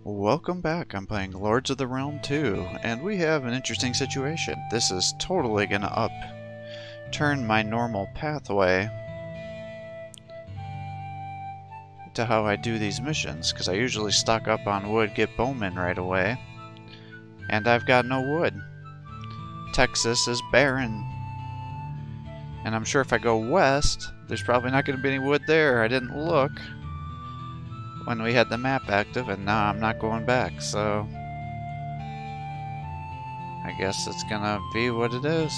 Welcome back. I'm playing Lords of the Realm 2, and we have an interesting situation. This is totally gonna upturn my normal pathway to how I do these missions, because I usually stock up on wood, get bowmen right away, and I've got no wood. Texas is barren, and I'm sure if I go west, there's probably not going to be any wood there. I didn't look when we had the map active, and now I'm not going back, so I guess it's gonna be what it is.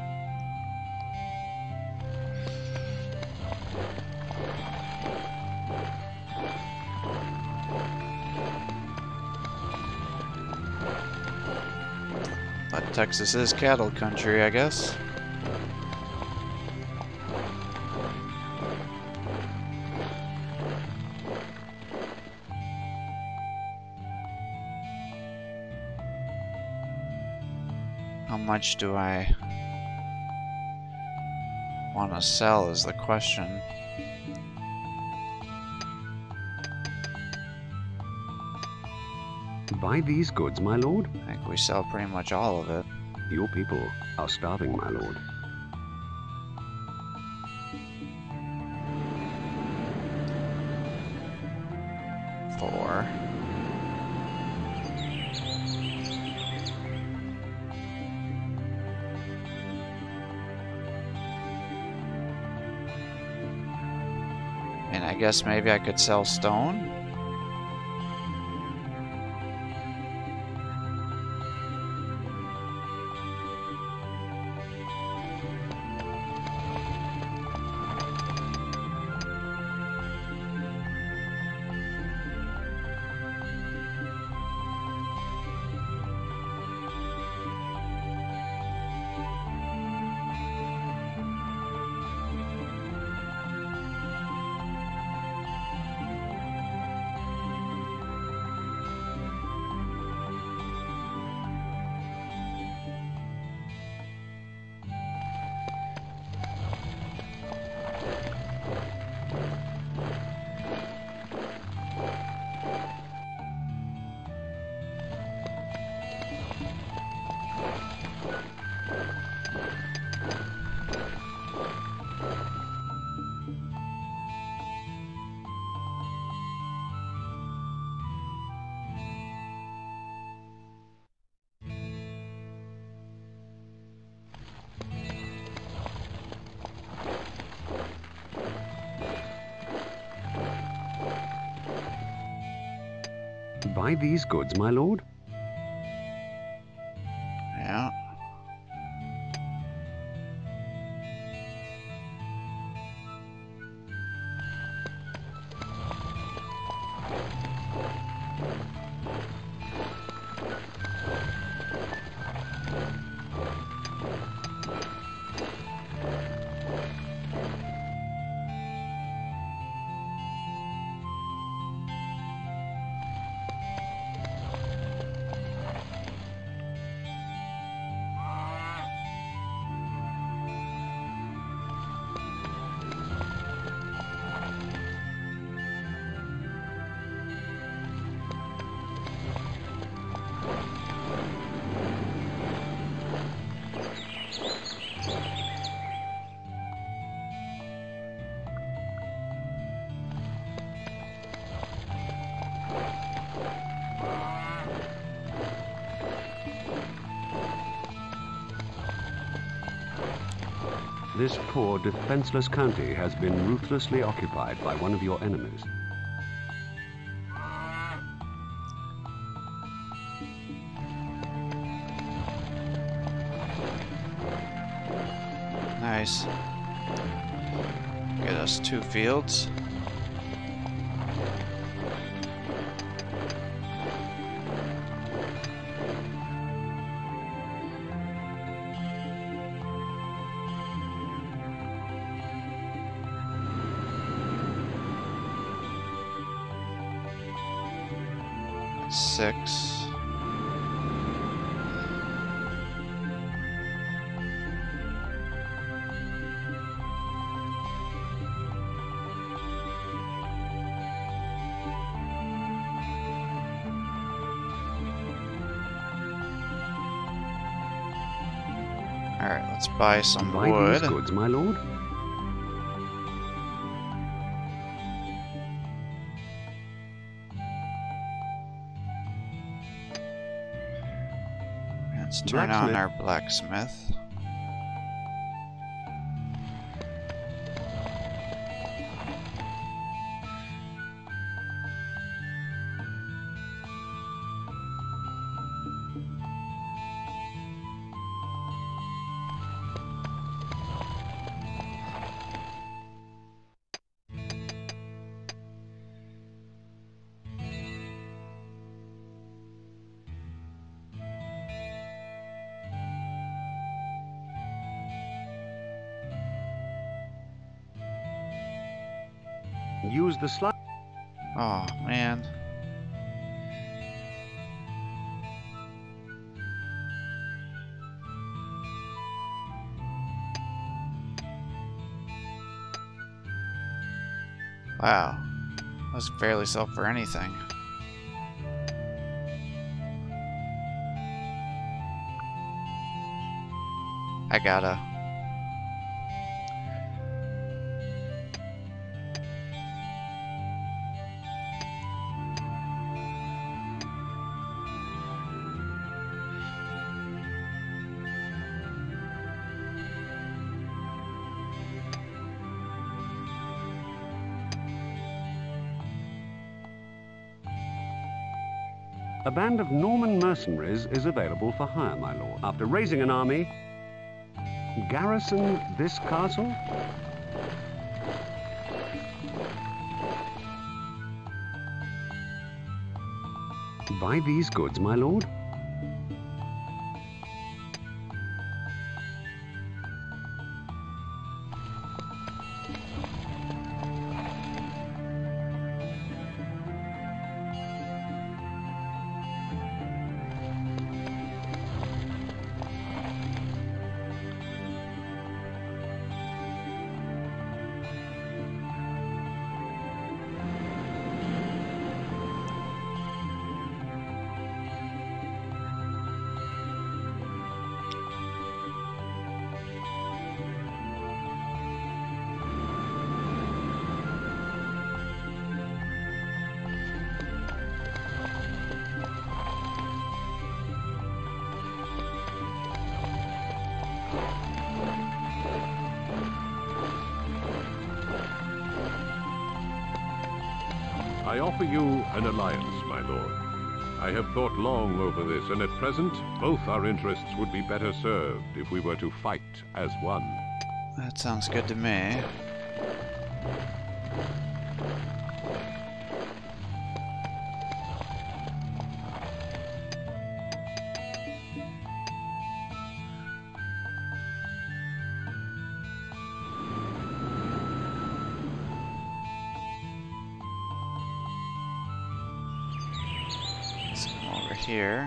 But Texas is cattle country, I guess. How much do I want to sell is the question. Buy these goods, my lord? I think we sell pretty much all of it. Your people are starving, my lord. Four. And I guess maybe I could sell stone? Buy these goods, my lord? Yeah. This poor, defenseless county has been ruthlessly occupied by one of your enemies. Nice. Get us 2 fields. That's 6. Alright, let's buy some Buy wood. these goods, my lord. Let's turn on our blacksmith. Use the slide. Oh, man. Wow. Those barely sell for anything. I gotta. A band of Norman mercenaries is available for hire, my lord. After raising an army, garrison this castle. Buy these goods, my lord. I offer you an alliance, my lord. I have thought long over this, and at present, both our interests would be better served if we were to fight as one. That sounds good to me. Let's come over here.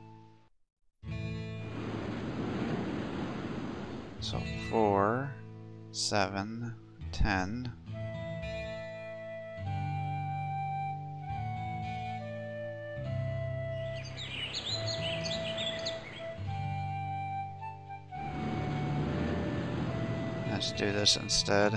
So 4, 7, 10. Let's do this instead.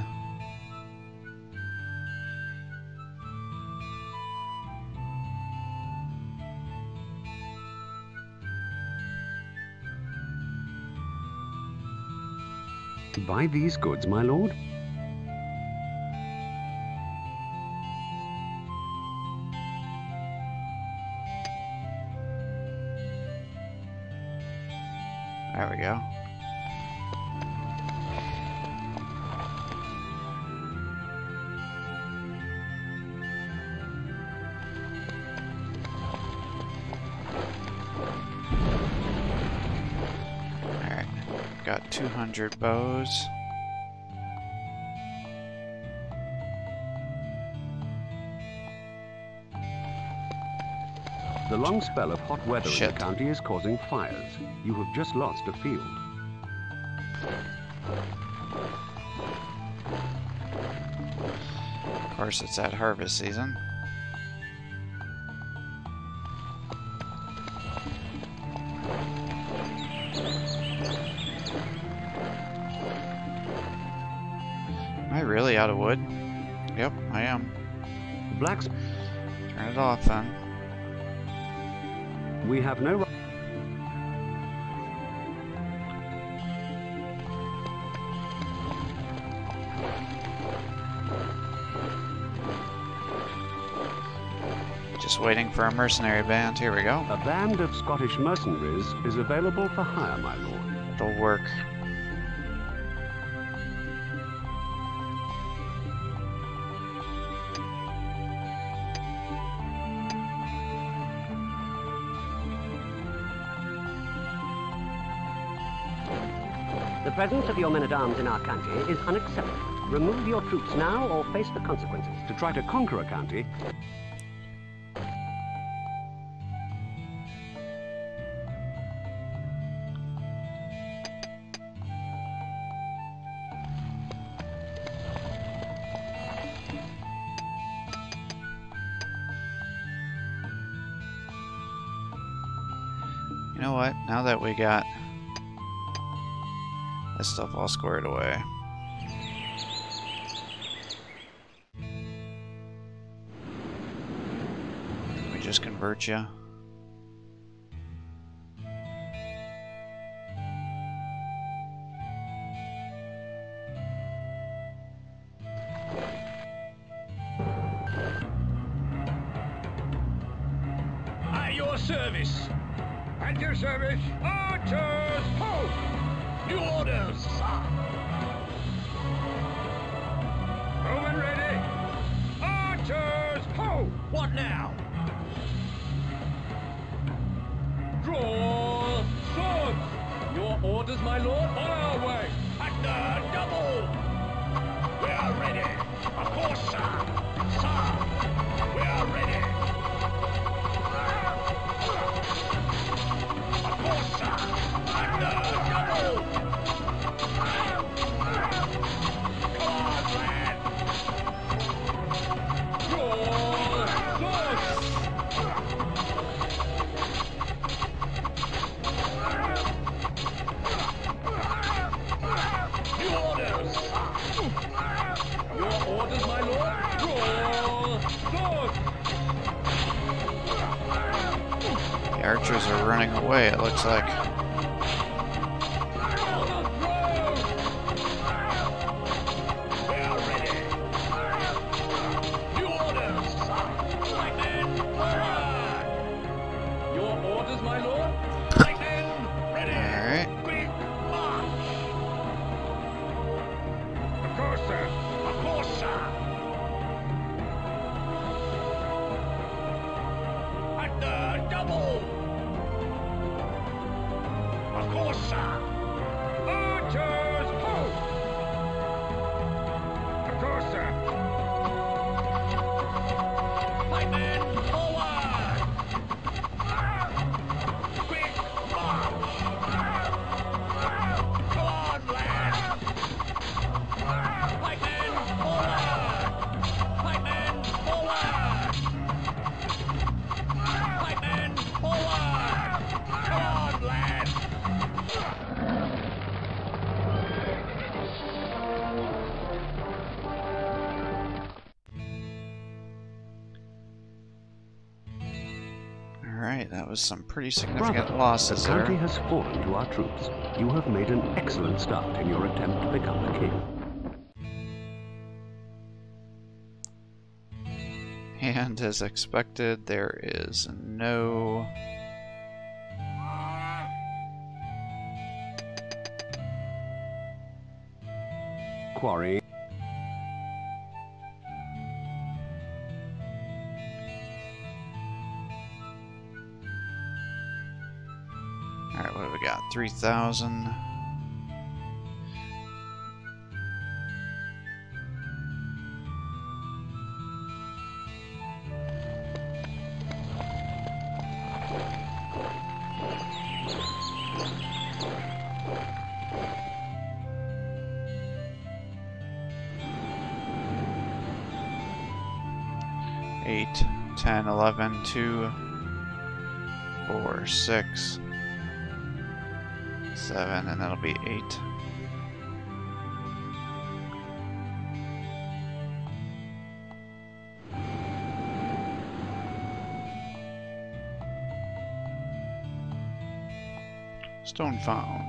Buy these goods, my lord. There we go. Alright, got 200 bows. The long spell of hot weather in Shit. the county is causing fires. You have just lost a field. Of course, it's at harvest season. really out of wood? Yep, I am. Blacks. Turn it off then. We have no. Just waiting for a mercenary band. Here we go. A band of Scottish mercenaries is available for hire, my lord. It'll work. The presence of your men-at-arms in our county is unacceptable. Remove your troops now or face the consequences. To try to conquer a county. You know what? Now that we got this stuff all squared away. We just convert you. At your service. At your service. Archers, ho! New orders, sir. Home ready. Archers, ho! What now? Draw swords. Your orders, my lord. On our way. At the double. We are ready. Of course, sir. Sir, we are ready. Of course, sir. At the double. Come on, lad. Draw swords. New orders. Your orders, my lord. Draw swords. The archers are running away, it looks like. Alright, that was some pretty significant Brother, losses the there. county has fallen to our troops. You have made an excellent start in your attempt to become the king. And as expected, there is no... Quarry. Alright, what do we got? 3,000. Eight, 10, 11, 2, 4, 6, 7, and that'll be 8. Stone found.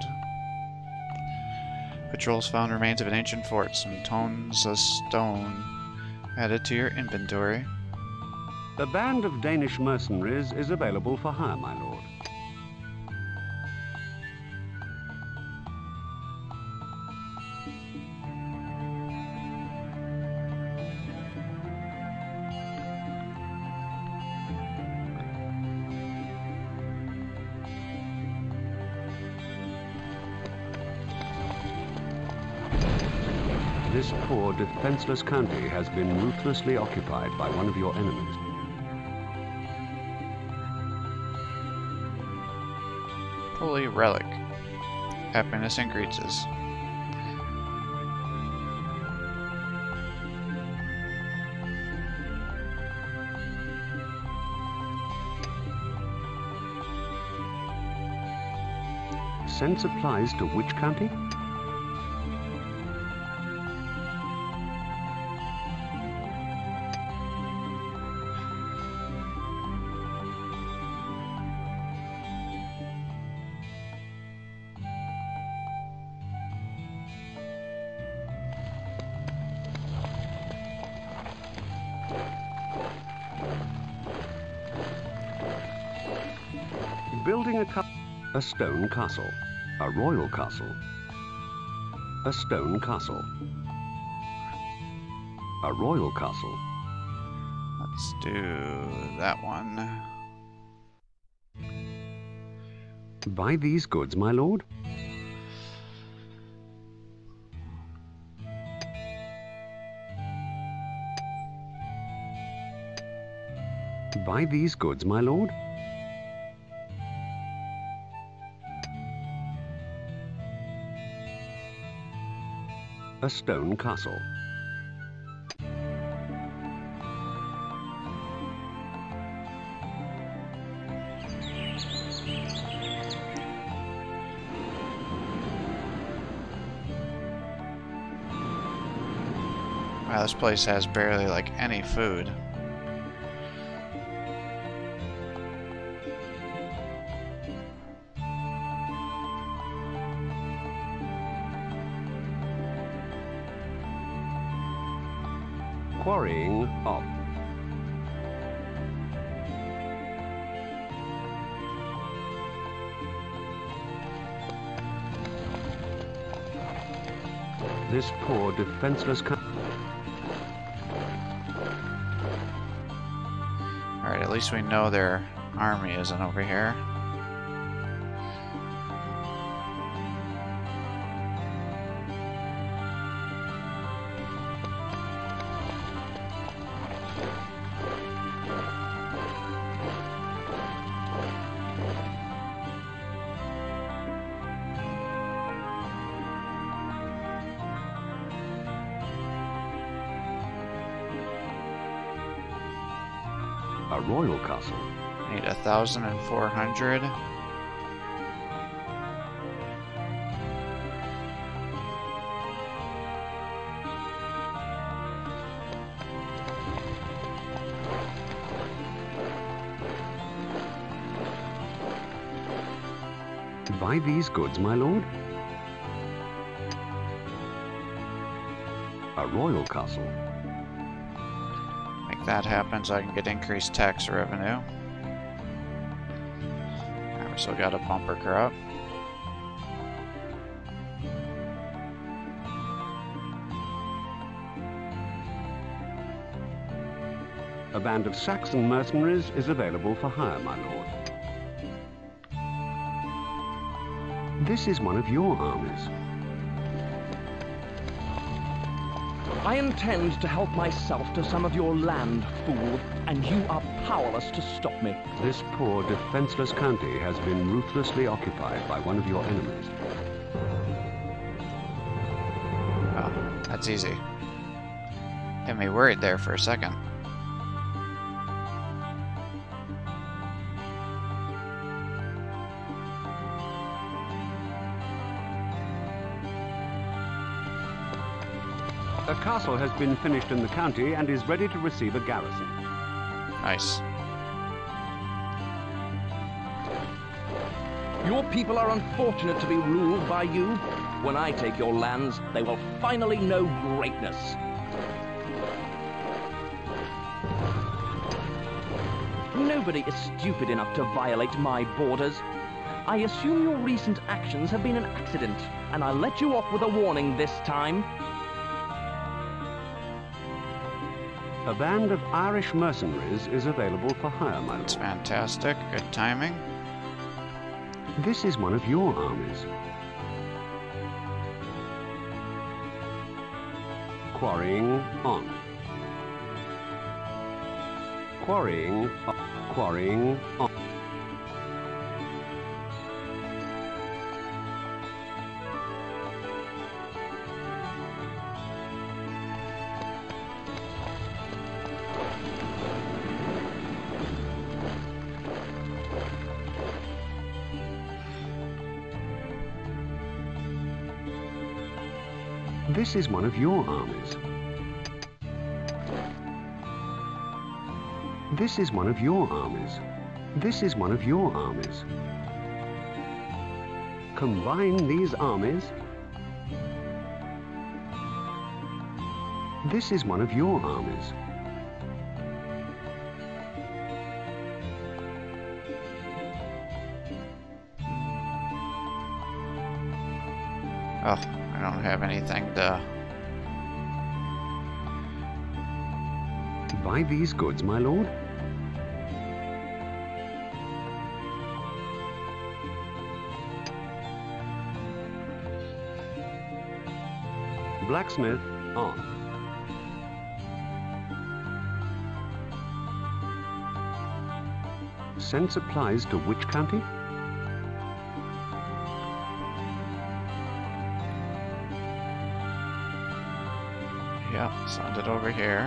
Patrols found remains of an ancient fort. Some tons of stone added to your inventory. A band of Danish mercenaries is available for hire, my lord. This poor, defenseless county has been ruthlessly occupied by one of your enemies. Holy relic. Happiness increases. Send supplies to which county? Building a stone castle, a royal castle, a stone castle, a royal castle. Let's do that one. Buy these goods, my lord. Buy these goods, my lord. A stone castle. Wow, this place has barely like any food. Quarrying off. This poor, defenseless country. Alright, at least we know their army isn't over here. A royal castle. Need 1,400. Buy these goods, my lord. A royal castle. Make that happen so I can get increased tax revenue. Alright, we still got a bumper crop. A band of Saxon mercenaries is available for hire, my lord. This is one of your armies. I intend to help myself to some of your land, fool, and you are powerless to stop me. This poor, defenseless county has been ruthlessly occupied by one of your enemies. Oh, that's easy. Had me worried there for a second. A castle has been finished in the county and is ready to receive a garrison. Nice. Your people are unfortunate to be ruled by you. When I take your lands, they will finally know greatness. Nobody is stupid enough to violate my borders. I assume your recent actions have been an accident, and I'll let you off with a warning this time. A band of Irish mercenaries is available for hire, my That's lord. fantastic. Good timing. This is one of your armies. Quarrying on. Quarrying on. Quarrying on. This is one of your armies. This is one of your armies. This is one of your armies. Combine these armies. This is one of your armies. Oh, I don't have anything to... Buy these goods, my lord. Blacksmith on. Send supplies to which county? Yeah, send it over here.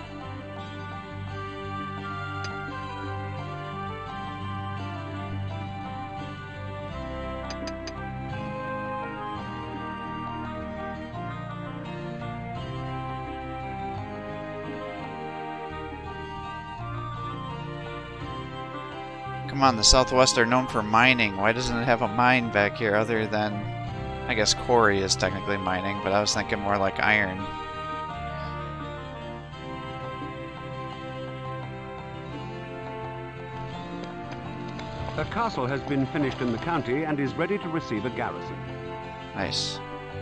Come on, the Southwest are known for mining. Why doesn't it have a mine back here other than... I guess quarry is technically mining, but I was thinking more like iron. A castle has been finished in the county and is ready to receive a garrison. Nice.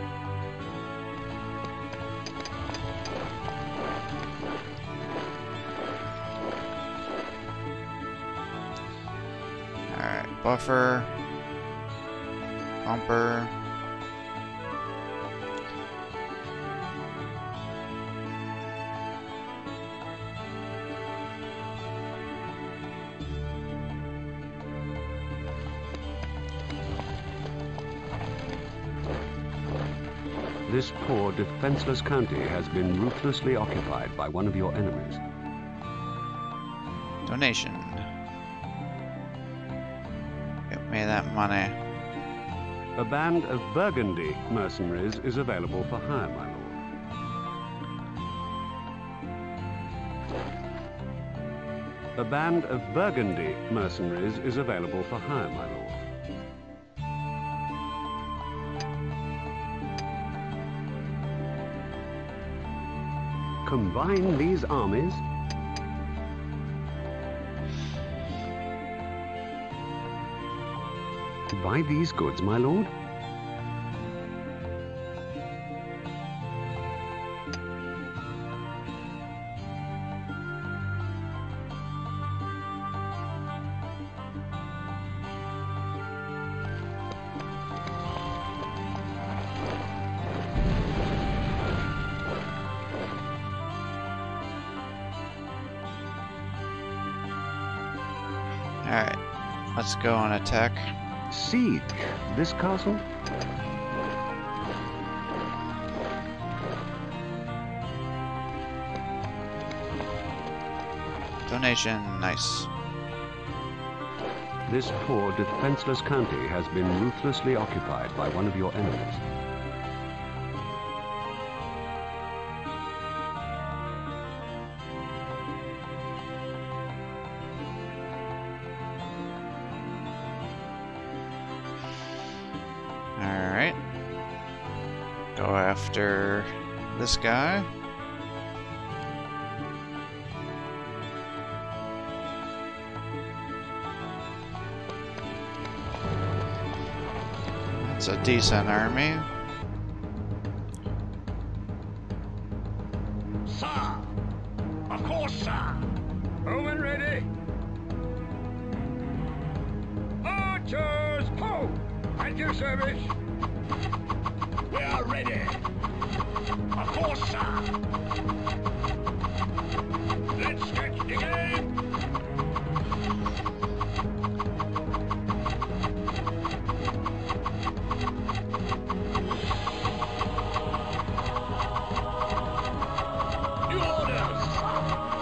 Alright, buffer. Bumper. This poor, defenseless county has been ruthlessly occupied by one of your enemies. Donation. Give me that money. A band of Burgundy mercenaries is available for hire, my lord. A band of Burgundy mercenaries is available for hire, my lord. Combine these armies. Buy these goods, my lord. Alright, let's go and attack. Siege this castle. Donation, nice. This poor, defenseless county has been ruthlessly occupied by one of your enemies. go after this guy. That's a decent army. Sir! Of course, sir! Home and ready! Archers, ho! At your service! We are ready! Of course, sir! Let's get the game! New orders, sir!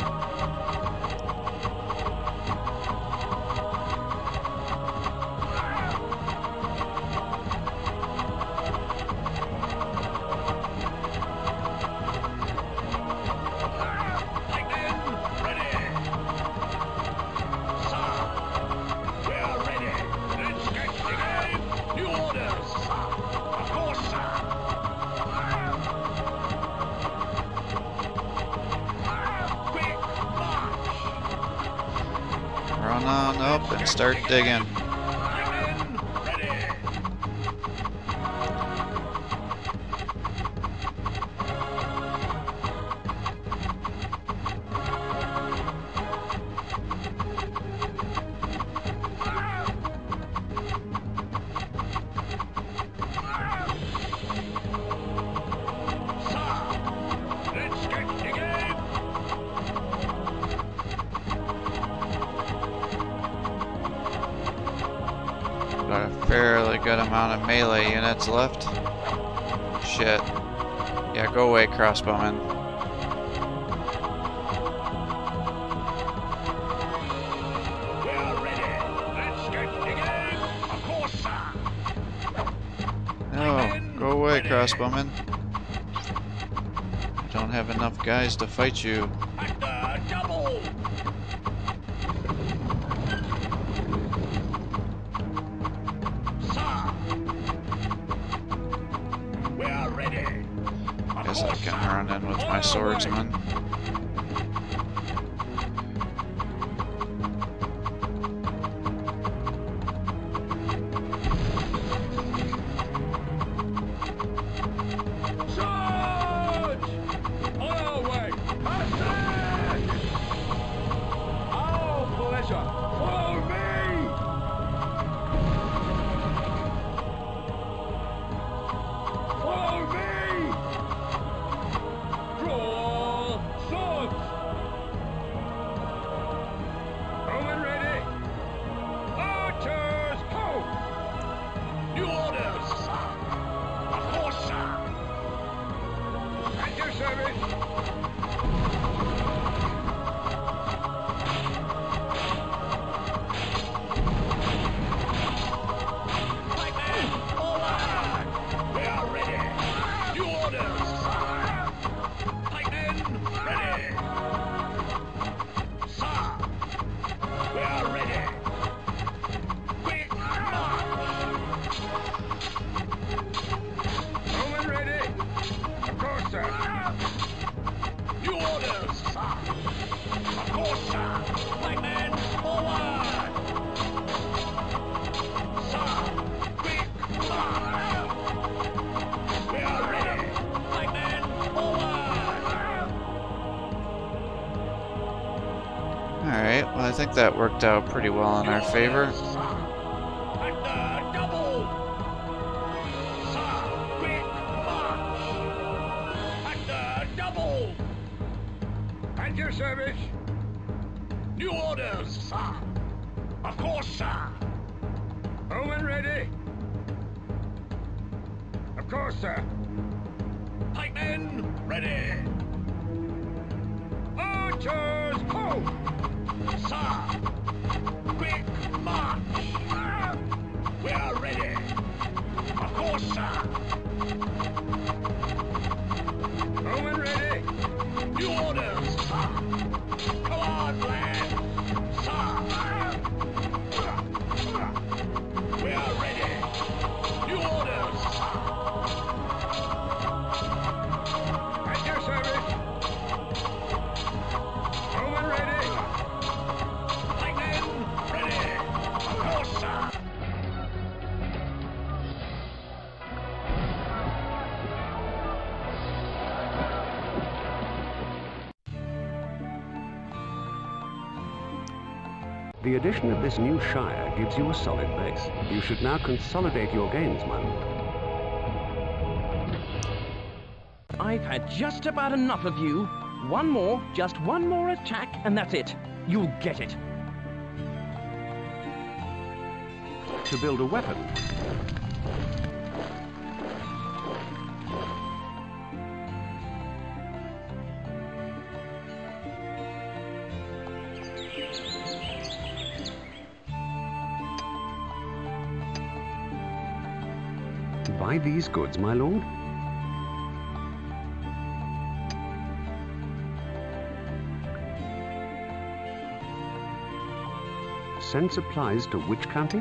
Run on up and start digging. Got a fairly good amount of melee units left. Shit. Yeah, go away, crossbowmen. No, go away, crossbowmen. I don't have enough guys to fight you. Double! We are ready. Guess I can run in with my swordsman. Charge! On our way! Attack! Our pleasure! Follow me! Follow me! Draw swords! Roman ready! Archers, ho! New orders, sir! Of course, sir! At your service! Lightning, forward! We are ready! New orders, sir! Lightning, ready! Sir! We are ready! Quick march! Roman ready! Of course, sir! New orders, sir! Of course, sir! Lightning, forward! Sir! Quick march! We are ready! Lightning, forward! Alright, well I think that worked out pretty well in our favor. Double! Sir, quick march! At the double! At your service! New orders, sir! Of course, sir! Home and ready! Of course, sir! Pikemen, ready! Archers, ho! Sir! Quick march! We are ready! Of course, sir! Home and ready! New orders, sir! Come on, lad! Sir! We are ready! New orders, sir! The addition of this new shire gives you a solid base. You should now consolidate your gains, my lord. I've had just about enough of you. One more, just one more attack, and that's it. You'll get it. To build a weapon. Buy these goods, my lord. Send supplies to which county?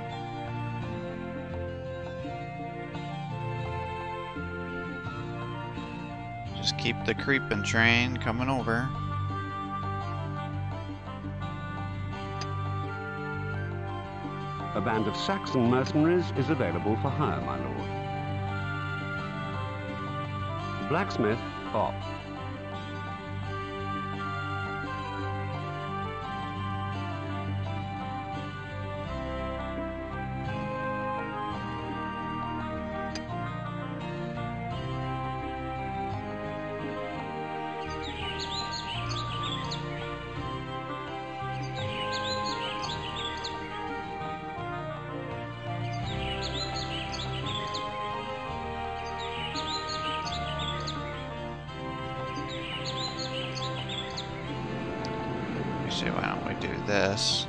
Just keep the creeping train coming over. A band of Saxon mercenaries is available for hire, my lord. Blacksmith, off. Why don't we do this?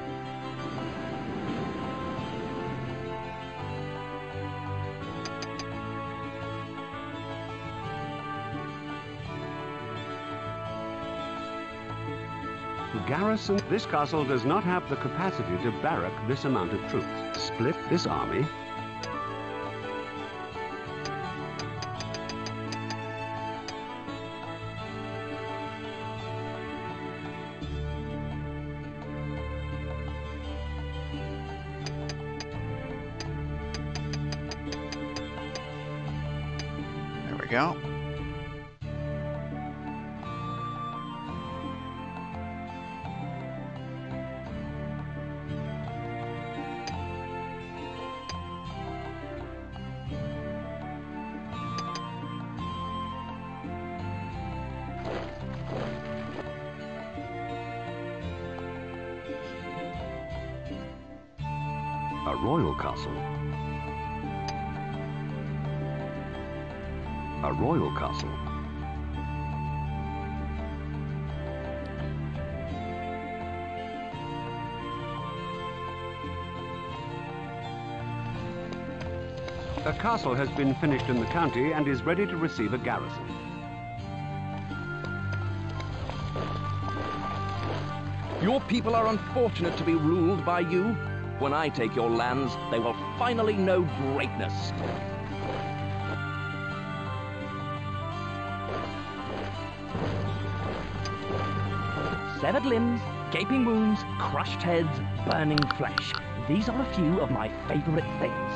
Garrison. This castle does not have the capacity to barrack this amount of troops. Split this army. There we go. A royal castle. A royal castle. A castle has been finished in the county and is ready to receive a garrison. Your people are unfortunate to be ruled by you. When I take your lands, they will finally know greatness. Severed limbs, gaping wounds, crushed heads, burning flesh. These are a few of my favorite things.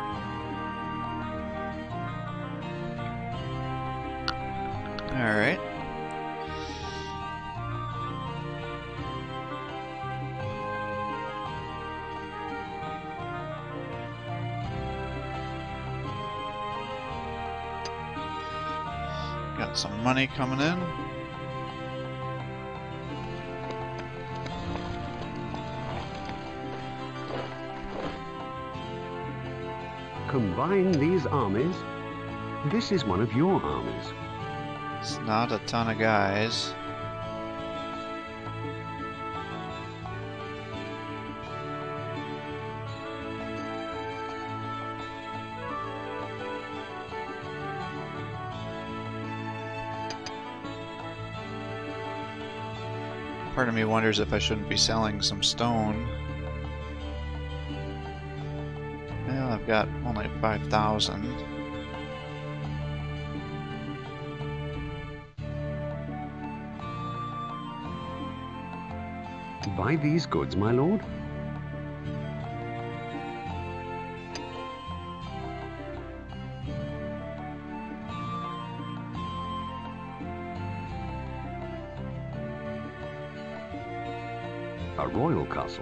All right. Got some money coming in. Combine these armies. This is one of your armies. It's not a ton of guys. Part of me wonders if I shouldn't be selling some stone. Well, I've got only 5,000. Buy these goods, my lord. a royal castle.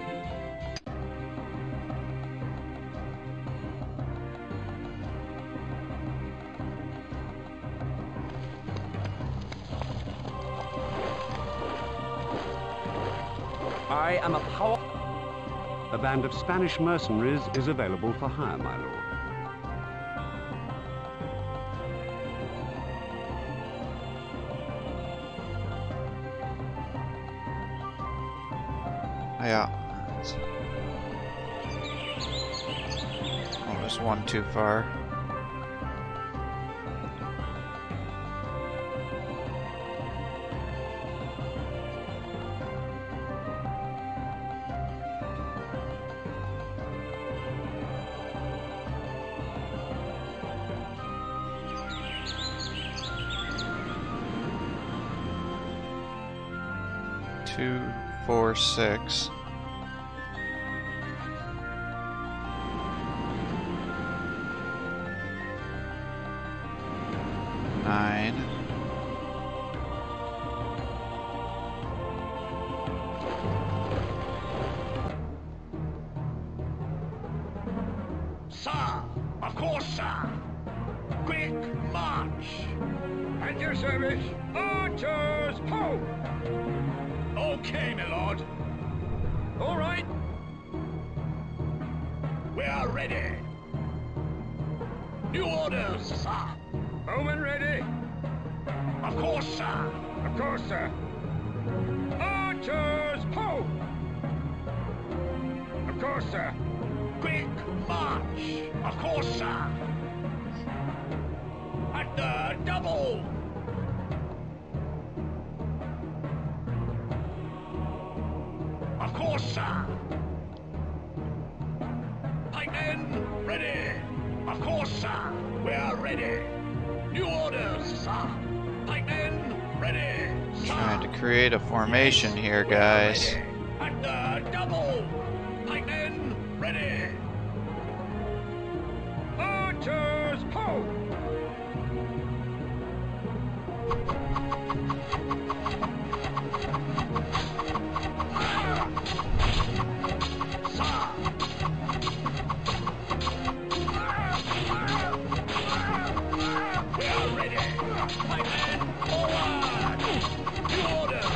I am a power... A band of Spanish mercenaries is available for hire, my lord. Yeah. Oh, there's one too far. Two, 4, 6. Sir! Of course, sir! Quick march! At your service, archers, ho! Okay, my lord. All right. We are ready. New orders, sir. Home and ready. Of course, sir. Of course, sir. Archers, ho! Of course, sir. Quick march. Of course, sir. At the double. Of course, sir. Pikemen, ready. Of course, sir. We are ready. New orders, sir. Pikemen, ready. Sir. Trying to create a formation here, guys. At the double. Pikemen, ready. Archers, ho! We are ready. My men, forward! New orders!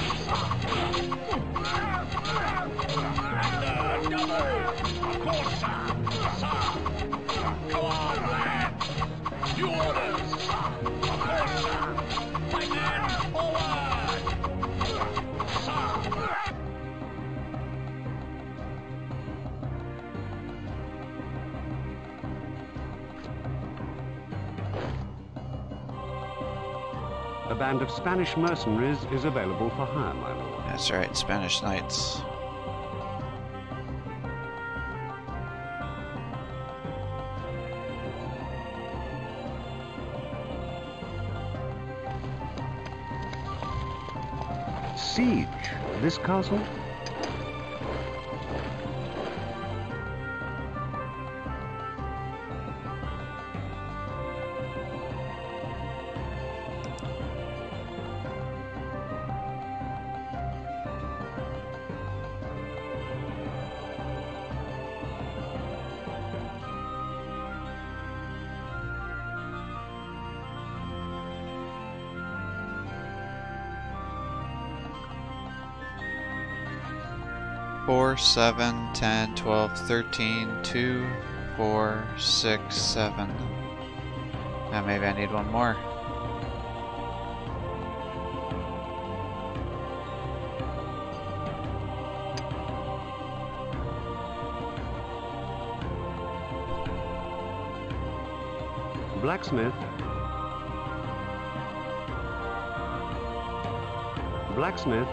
And the double! Of course, sir! Sir! Come on, lads! New orders! Of course, sir! My men, forward! Sir! A band of Spanish mercenaries is available for hire, my lord. That's right, Spanish Knights. Siege this castle? Four, 7, 10, 12, 13, 2, 4, 6, 7. Now maybe I need one more. Blacksmith. Blacksmith.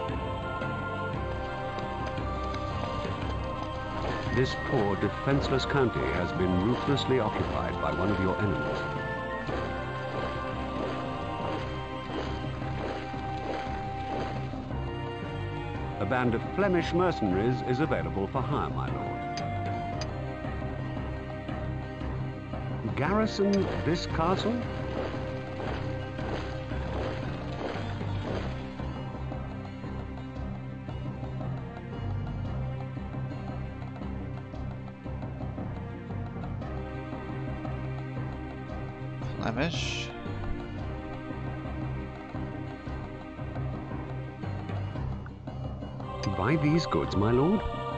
This poor, defenseless county has been ruthlessly occupied by one of your enemies. A band of Flemish mercenaries is available for hire, my lord. Garrison this castle? Flemish. Buy these goods, my lord?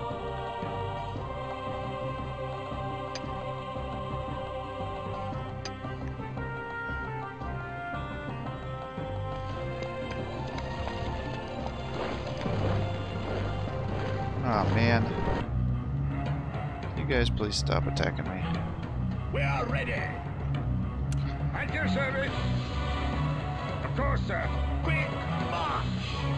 Oh man. You guys please stop attacking me. We are ready. At your service. Of course, sir. Quick march.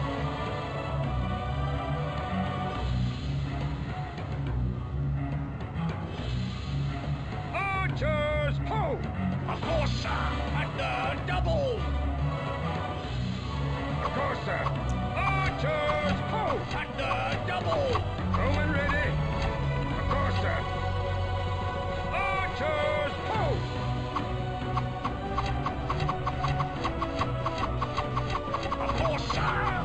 Archers, ho! Of course, sir. At the double. Of course, sir. Archers, ho! At the double. Roman ready. Of course, sir. Archers, ho! Of course, sir.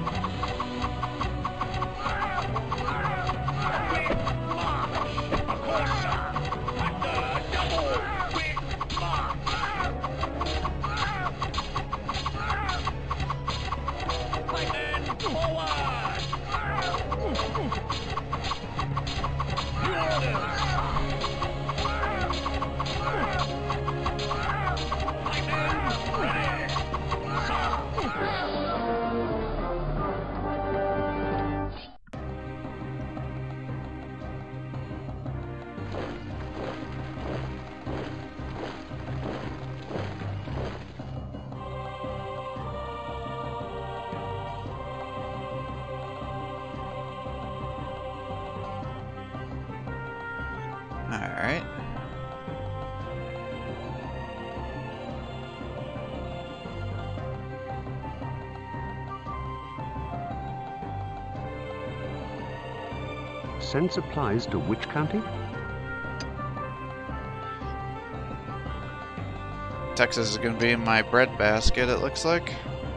Quick march. Of course, sir. At the double. Quick march. My men forward. New orders. My men ready. Alright. Send supplies to which county? Texas is going to be in my bread basket, it looks like.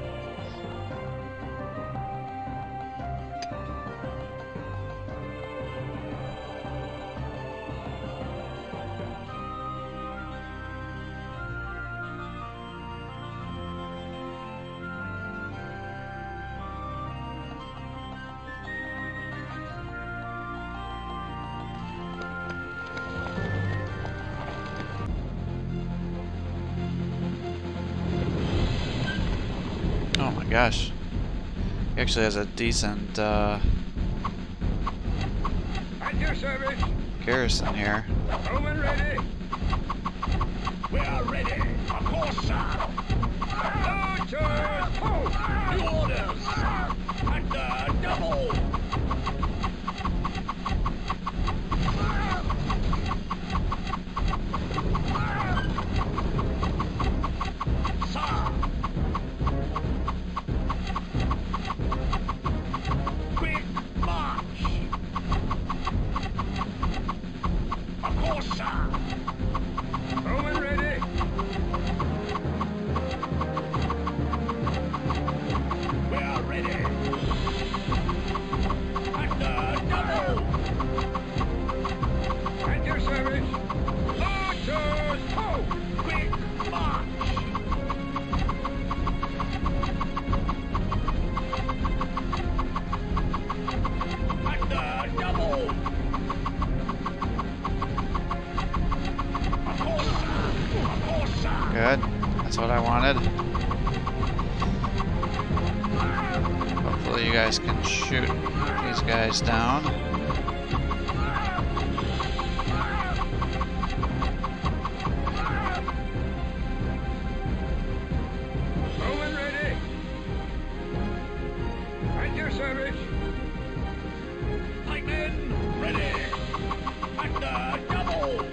Oh my gosh. He actually has a decent At your service. garrison here. Roman ready. We are ready. Of course, sir. Archers, ho! New orders. At the double. Sir. Quick march. Of course, sir. Roman ready. We are ready. At the double. At your service. Archers, ho! Quick march. At the double. Of course, sir. Of course, sir. Good. That's what I wanted. Hopefully you guys can shoot these guys down. Roman ready. At your service. Pikemen ready. At the double.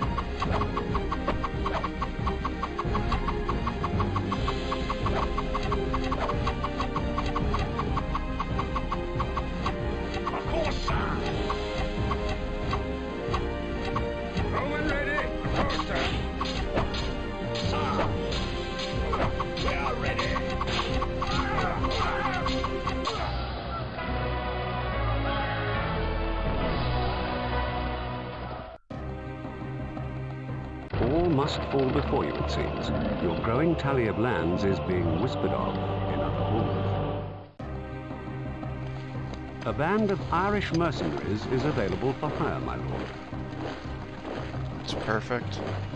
Of course, sir. All must fall before you, it seems. Your growing tally of lands is being whispered of in other halls. A band of Irish mercenaries is available for hire, my lord. It's perfect.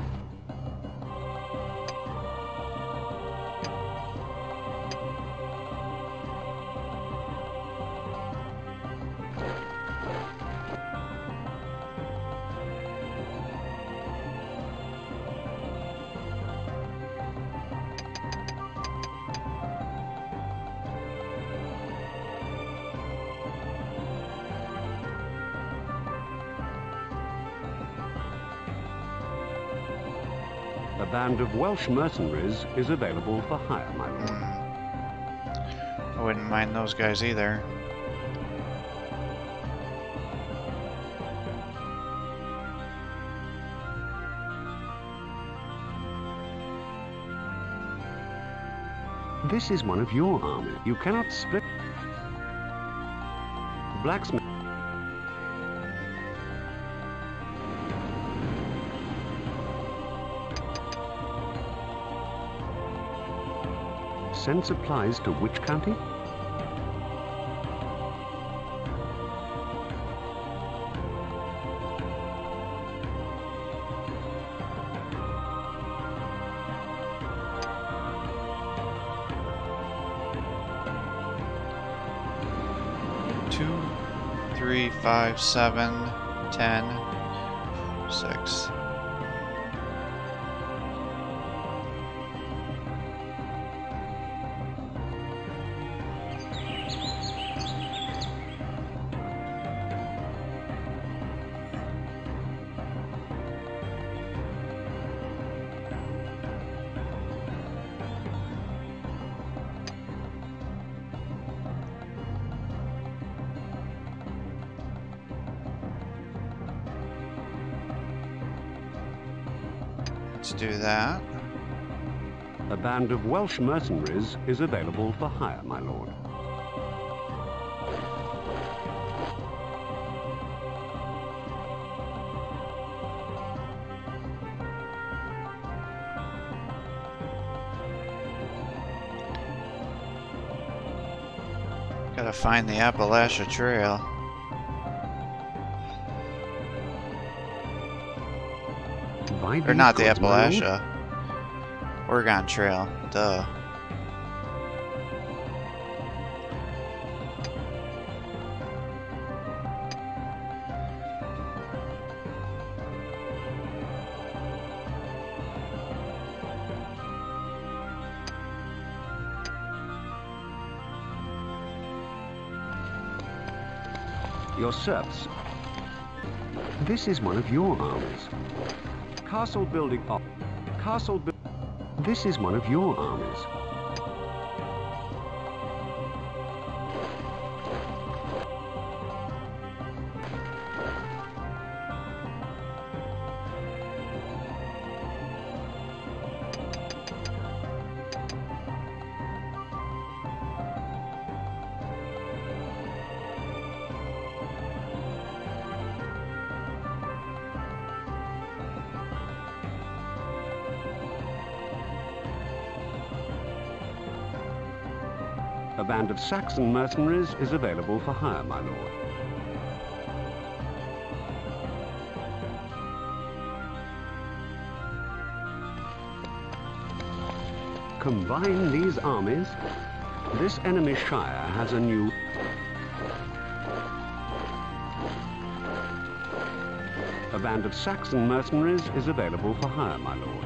A band of Welsh mercenaries is available for hire, my lord. I wouldn't mind those guys either. This is one of your armies. You cannot split. Blacksmith. Send supplies to which county? Two, 3, 5, 7, 10, 6. Let's do that. A band of Welsh mercenaries is available for hire, my lord. Gotta find the Appalachia Trail. Or not the Appalachia. Oregon Trail. Duh. Your serfs. This is one of your armies. Castle building up. This is one of your armies. A band of Saxon mercenaries is available for hire, my lord. Combine these armies. This enemy shire has a new... A band of Saxon mercenaries is available for hire, my lord.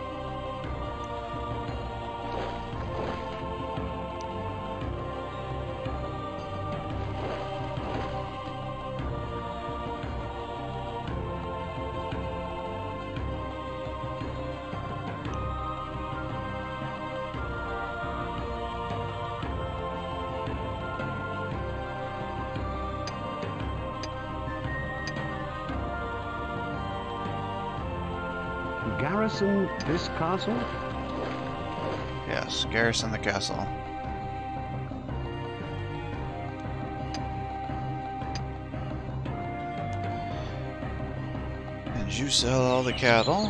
Garrison this castle? Yes, garrison the castle. Did you sell all the cattle?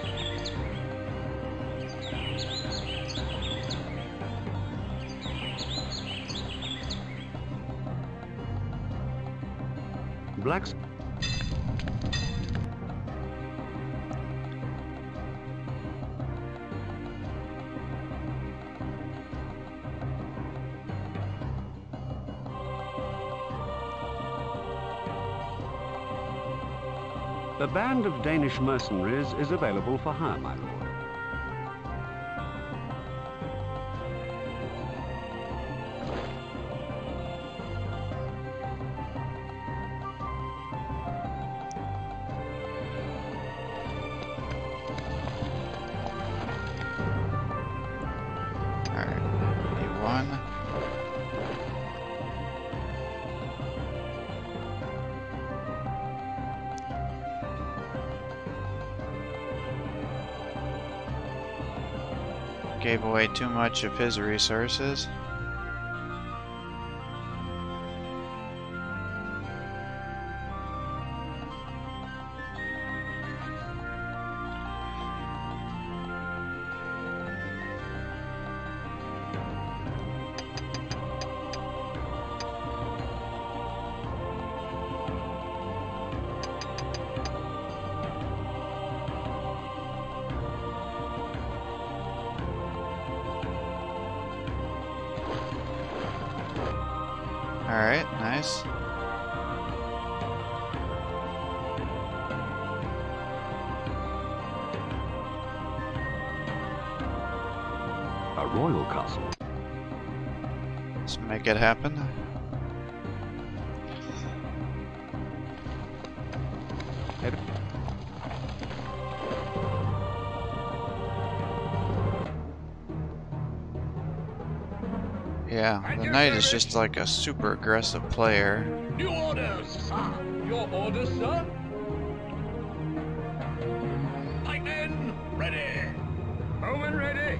Blacks. A band of Danish mercenaries is available for hire, my lord. Alright, E1. Gave away too much of his resources. Alright, nice. A royal castle. Let's make it happen. Yeah, the knight is just like a super aggressive player. New orders, sir. Your orders, sir? Lightning, ready. Bowman ready.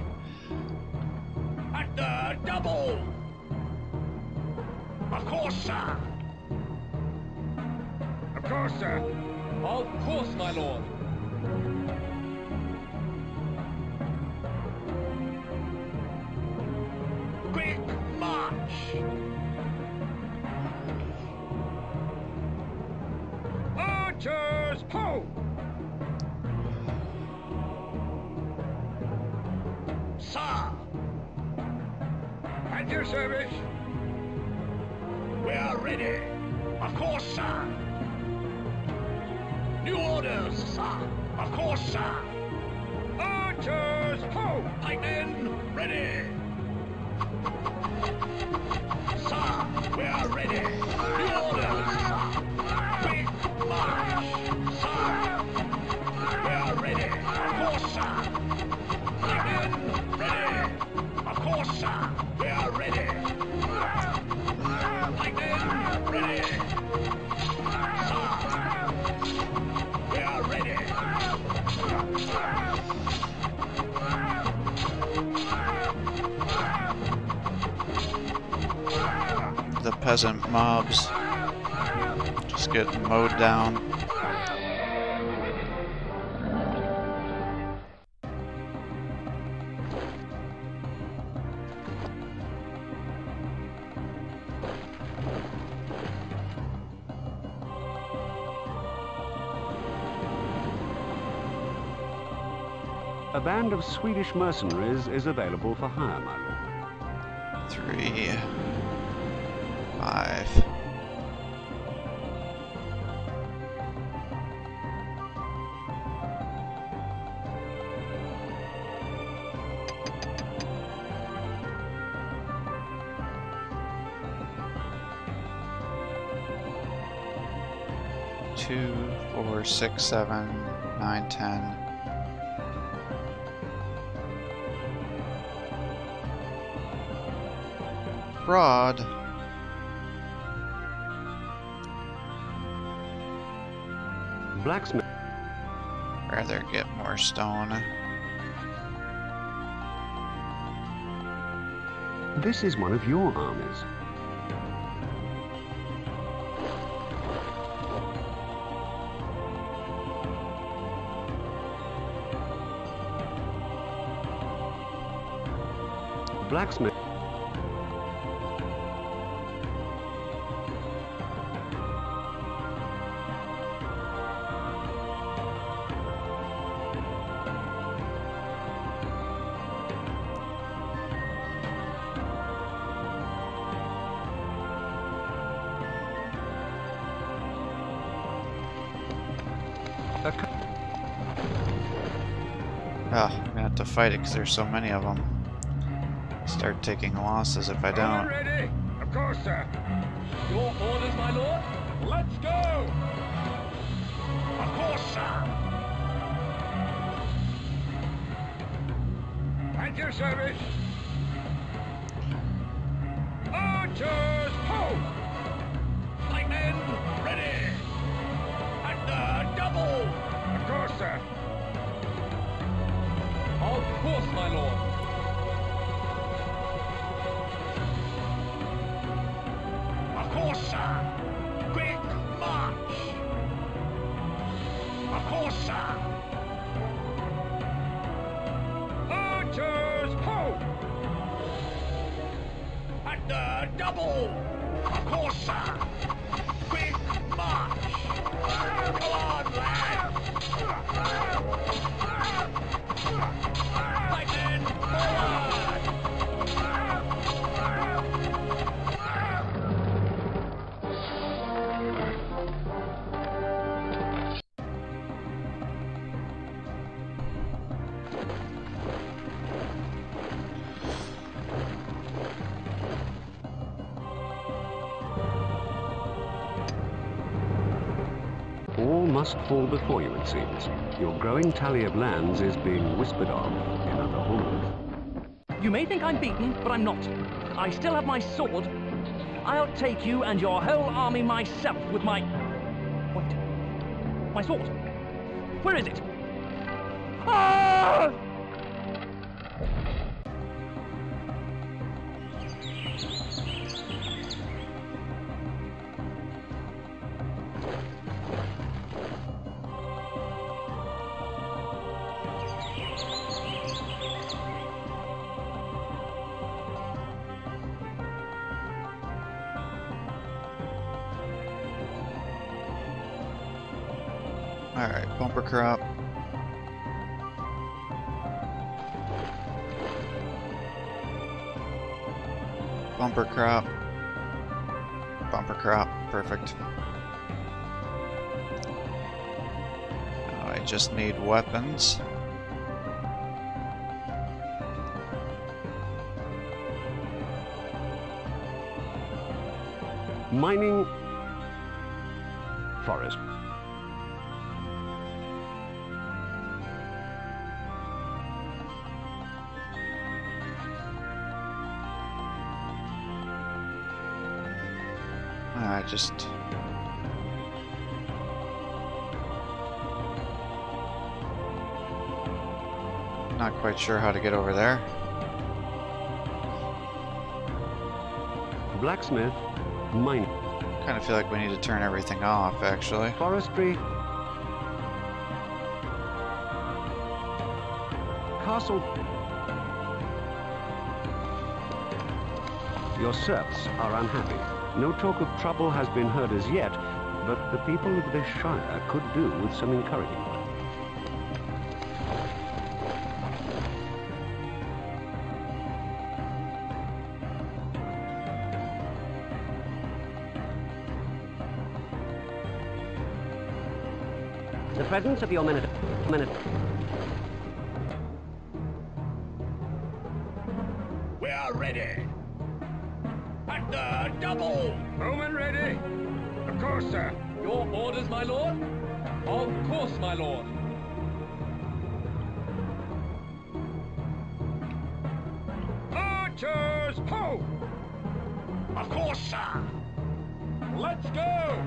At the double. Of course, sir. Of course, sir. Of course, my lord. Quick march. Archers, ho! Sir! At your service. We are ready. Of course, sir. New orders, sir. Of course, sir. Archers, ho! Lightning, ready. Sir, we are ready. New orders, sir. Quick march. Sir, we are ready. Of course, sir. Lightning, ready. Of course, sir. We are ready. Lightning, ready. Sir, we are ready. The peasant mobs just get mowed down. A band of Swedish mercenaries is available for hire, my lord. 3, 5. Two, 4, 6, 7, 9, 10. Fraud. Blacksmith. Rather get more stone. This is one of your armies. Blacksmith. Oh, I'm gonna have to fight it because there's so many of them. Start taking losses if I don't. Ready? Of course, sir. Your orders, my lord. Let's go. Of course, sir. At your service. Archers, ho! My men, ready. At the double. Of course, sir. Of course, my lord. Of course, sir. Quick march. Of course, sir. Archers, ho! At the double. Of course, sir. Quick march. Come on, lads. My men, forward! All must fall before you, it seems. Your growing tally of lands is being whispered of in other halls. You may think I'm beaten, but I'm not. I still have my sword. I'll take you and your whole army myself with my... What? My sword? Where is it? Ah! Alright, bumper crop. Bumper crop. Bumper crop. Perfect. Now I just need weapons. Mining forest. I just... Not quite sure how to get over there. Blacksmith. Mining. Kind of feel like we need to turn everything off, actually. Forestry. Castle. Your serfs are unhappy. No talk of trouble has been heard as yet, but the people of this shire could do with some encouragement. The presence of your minute. We are ready. At the double. Bowman ready. Of course, sir. Your orders, my lord. Of course, my lord. Archers, ho! Of course, sir. Let's go.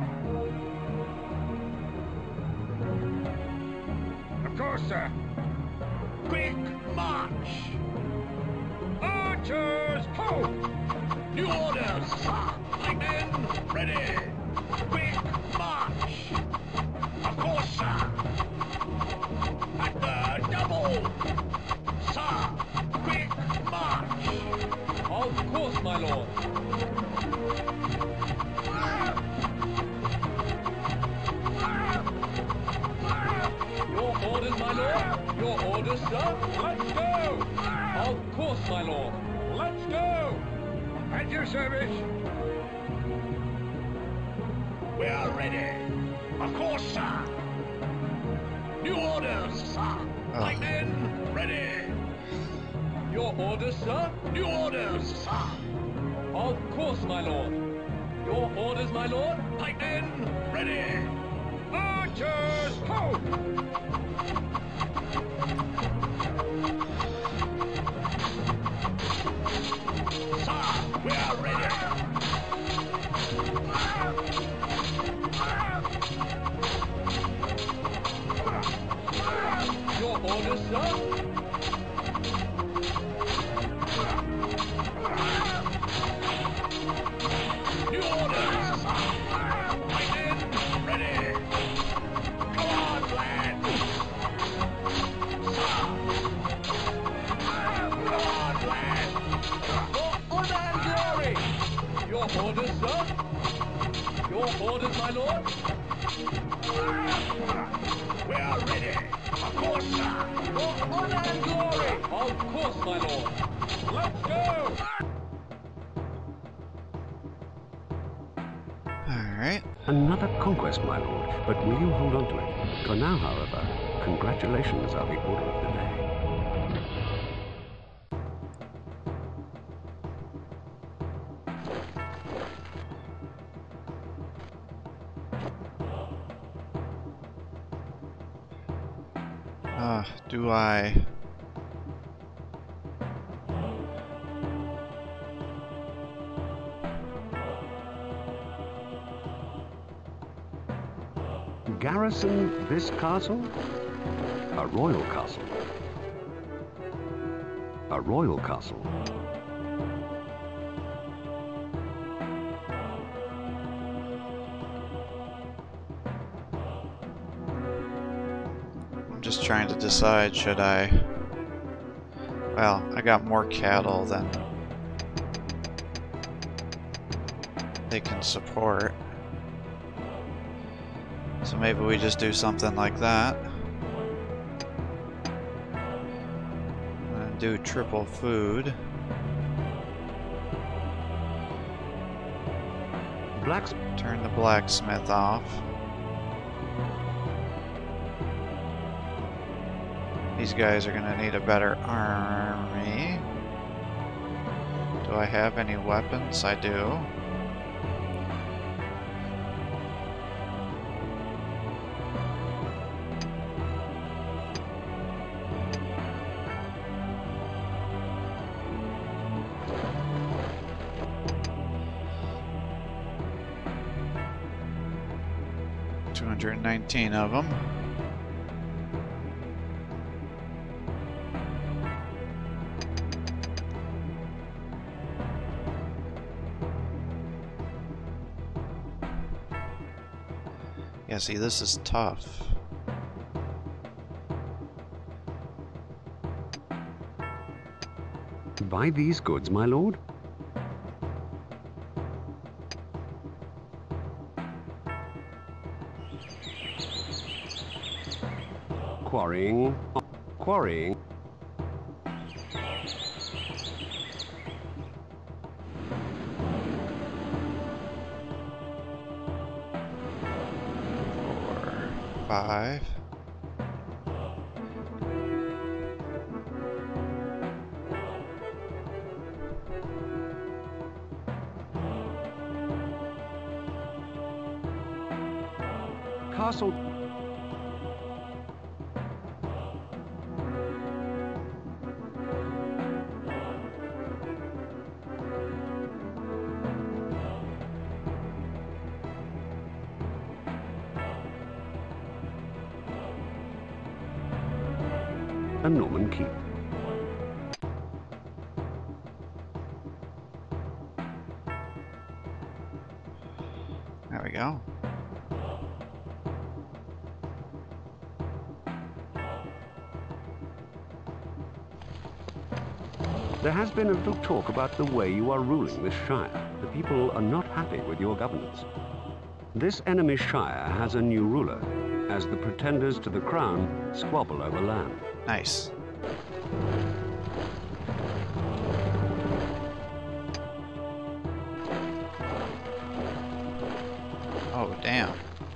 Of course, sir. Quick march. Archers, ho! New orders! My men, ready! Quick march! Of course, sir! At the double! Sir! Quick march! orders, my lord. Your orders, sir. Let's go. Of course, my lord. Let's go. At your service. We are ready. Of course, sir. New orders, sir. Lightning, ready. Your orders, sir. New orders, sir. Of course, my lord. Your orders, my lord. Lightning, ready. Archers, ho! Sir, we are ready. Your orders, sir. New orders. Lightning, ready. Come on, lads. Come on, lads. For honor and glory. Your orders, sir. Your orders, my lord. We are ready. Of course, sir. For honor and glory. Of course, my lord. Let's go. Alright. Another conquest, my lord, but will you hold on to it? For now, however, congratulations are the order of the day. Do I... Garrison this castle? A royal castle. A royal castle. I'm just trying to decide, should I... Well, I got more cattle than they can support. So maybe we just do something like that. And do triple food. Turn the blacksmith off. These guys are gonna need a better army. Do I have any weapons? I do. $219 of them. Yeah, see, this is tough. Buy these goods, my lord? Quarrying. Quarrying. Five. Castle. A Norman keep. There we go. There has been a little talk about the way you are ruling this shire. The people are not happy with your governance. This enemy shire has a new ruler. as the pretenders to the crown squabble over land. Nice. Oh, damn.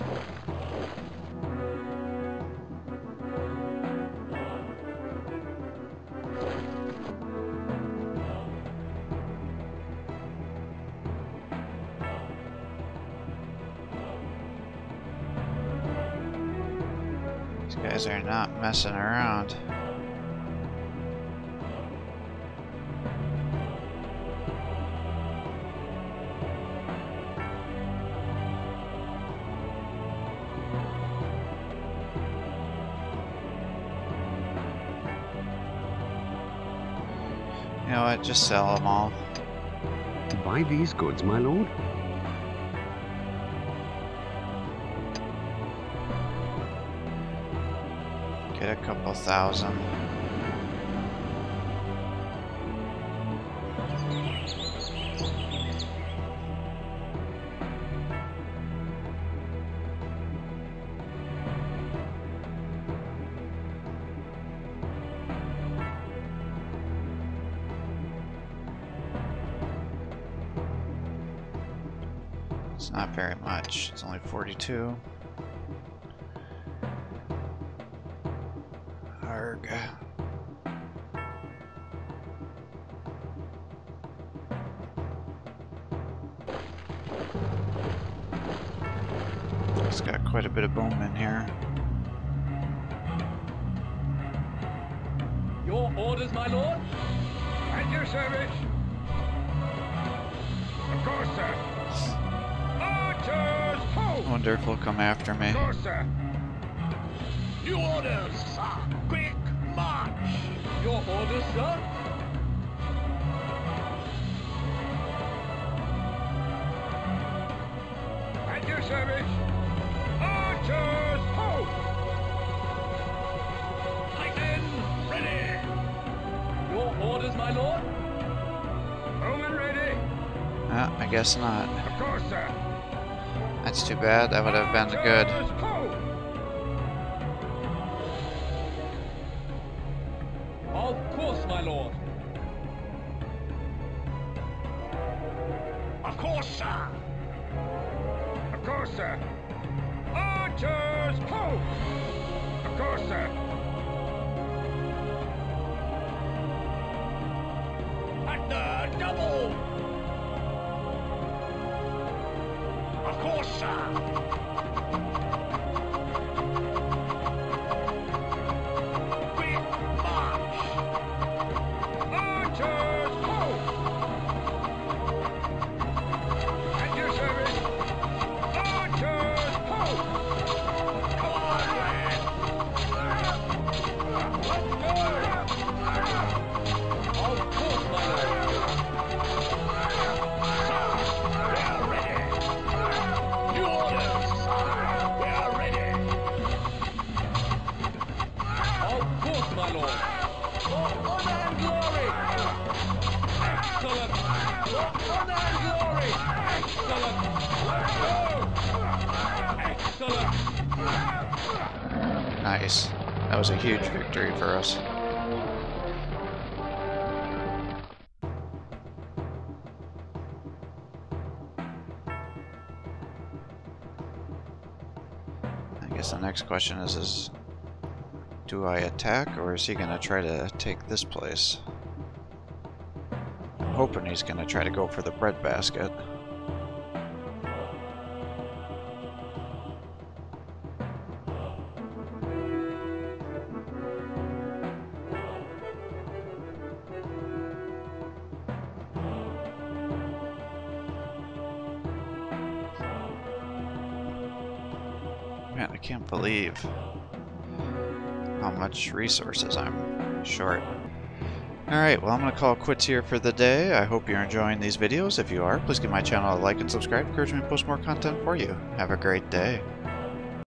These guys are not messing around. You know what, just sell them all. Buy these goods, my lord? Get a couple thousand. It's not very much. It's only 42. Arg. It's got quite a bit of bowmen here. Your orders, my lord? At your service. Of course, sir. Archers, ho! I wonder if he'll come after me. Of course, sir. New orders, sir. Quick march. Your orders, sir? At your service. Archers, ho! Lightning, ready. Your orders, my lord? Bowman ready. Ah, I guess not. Of course, sir. That's too bad. That would have been good. Archers, ho! Of course, my lord. Of course, sir. Of course, sir. Archers, ho! Of course, sir. At the double. Of course, sir. Nice. That was a huge victory for us. I guess the next question is do I attack, or is he going to try to take this place? I'm hoping he's going to try to go for the breadbasket. Man, I can't believe how much resources I'm short. Alright, well I'm going to call quits here for the day. I hope you're enjoying these videos. If you are, please give my channel a like and subscribe. Encourage me to post more content for you. Have a great day.